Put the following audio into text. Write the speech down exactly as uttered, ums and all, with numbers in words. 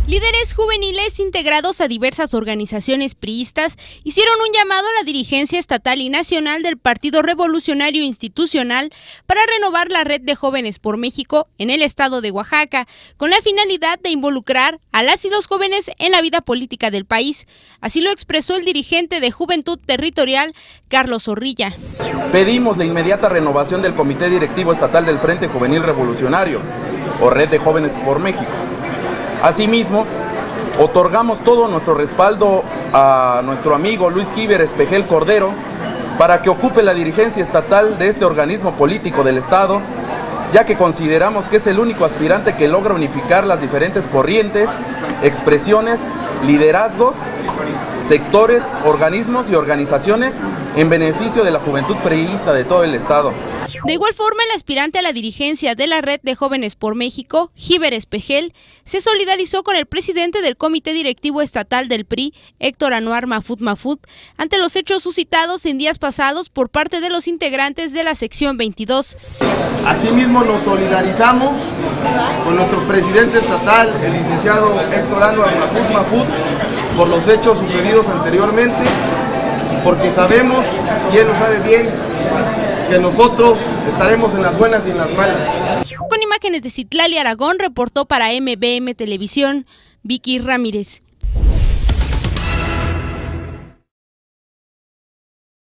Líderes juveniles integrados a diversas organizaciones priistas hicieron un llamado a la dirigencia estatal y nacional del Partido Revolucionario Institucional para renovar la red de Jóvenes por México en el estado de Oaxaca, con la finalidad de involucrar a las y los jóvenes en la vida política del país. Así lo expresó el dirigente de Juventud Territorial, Carlos Zorrilla. Pedimos la inmediata renovación del Comité Directivo Estatal del Frente Juvenil Revolucionario, o Red de Jóvenes por México. Asimismo, otorgamos todo nuestro respaldo a nuestro amigo Luis Giver Espejel Cordero para que ocupe la dirigencia estatal de este organismo político del Estado, ya que consideramos que es el único aspirante que logra unificar las diferentes corrientes, expresiones, liderazgos, sectores, organismos y organizaciones en beneficio de la juventud priista de todo el Estado. De igual forma, el aspirante a la dirigencia de la Red de Jóvenes por México, Giver Espejel, se solidarizó con el presidente del Comité Directivo Estatal del P R I, Héctor Anuar Mafut Mafut, ante los hechos suscitados en días pasados por parte de los integrantes de la sección veintidós. Asimismo, nos solidarizamos con nuestro presidente estatal, el licenciado Héctor Anuar Mafut Mafut, por los hechos sucedidos anteriormente, porque sabemos, y él lo sabe bien, que nosotros estaremos en las buenas y en las malas. Con imágenes de Citlali Aragón, reportó para M B M Televisión, Vicky Ramírez.